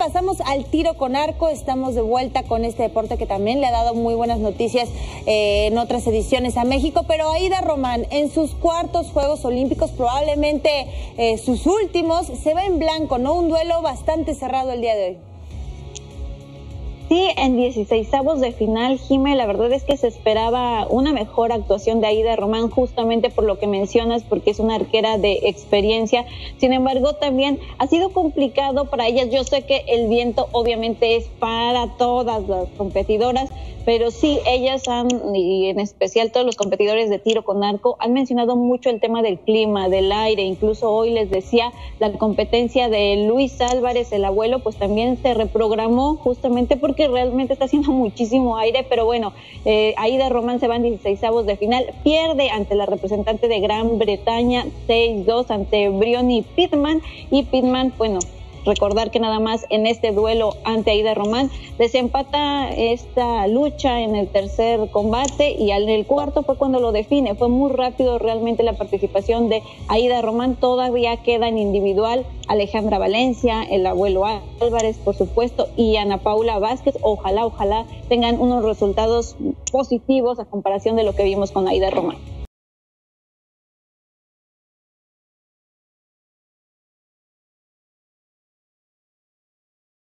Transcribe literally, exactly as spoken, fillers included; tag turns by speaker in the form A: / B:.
A: pasamos al tiro con arco. Estamos de vuelta con este deporte que también le ha dado muy buenas noticias eh, en otras ediciones a México. Pero Aida Román, en sus cuartos Juegos Olímpicos, probablemente eh, sus últimos, se va en blanco, ¿no? Un duelo bastante cerrado el día de hoy.
B: Sí, en dieciseisavos de final, Jime, la verdad es que se esperaba una mejor actuación de Aida Román, justamente por lo que mencionas, porque es una arquera de experiencia. Sin embargo, también ha sido complicado para ellas. Yo sé que el viento obviamente es para todas las competidoras, pero sí, ellas han, y en especial todos los competidores de tiro con arco, han mencionado mucho el tema del clima, del aire. Incluso hoy les decía, la competencia de Luis Álvarez, el abuelo, pues también se reprogramó justamente porque realmente está haciendo muchísimo aire. Pero bueno, eh, Aida Román se va en dieciseisavos de final, pierde ante la representante de Gran Bretaña seis dos ante Briony Pittman, y Pittman, bueno, recordar que nada más en este duelo ante Aida Román desempata esta lucha en el tercer combate, y en el cuarto fue cuando lo define. Fue muy rápido realmente la participación de Aida Román. Todavía queda en individual Alejandra Valencia, el abuelo Álvarez, por supuesto, y Ana Paula Vázquez. Ojalá, ojalá tengan unos resultados positivos a comparación de lo que vimos con Aida Román.